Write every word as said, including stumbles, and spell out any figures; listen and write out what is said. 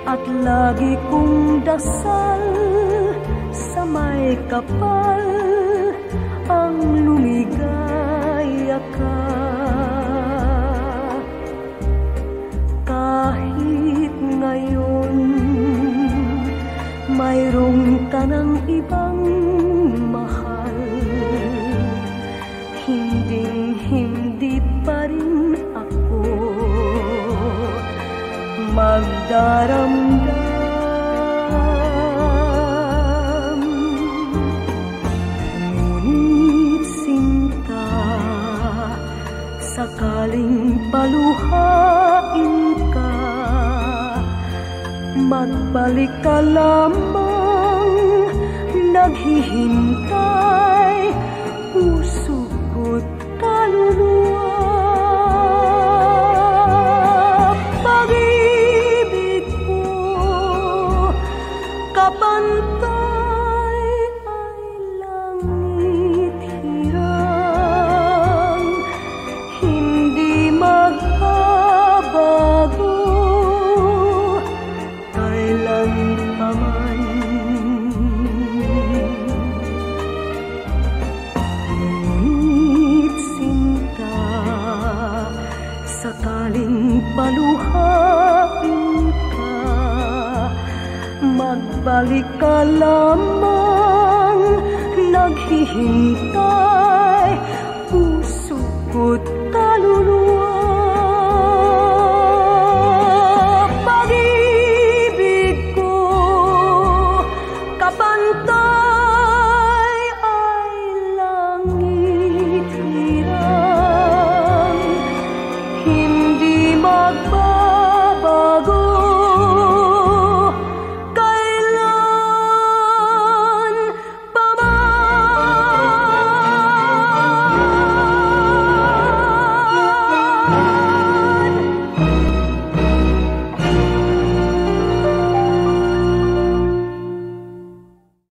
at lagi kong dasal sa may kapal ang lumigaya ka. Kahit ngayon mayroong ka ng ibang mahal, hinding-hindi pa rin ako magdaramdam. Ngunit sinta, sakaling paluhain ka, magbalik ka lamang, naghihintay, puso ko't kaluluwa. Pag-ibig ko, kapantay ay langit hirang, hindi magbabago kailanpaman. Ngunit sinta, sakaling paluhain ka, magbalik ka lamang, naghihintay, puso ko't kaluluwa. Pag-ibig ko, kapantay ay langit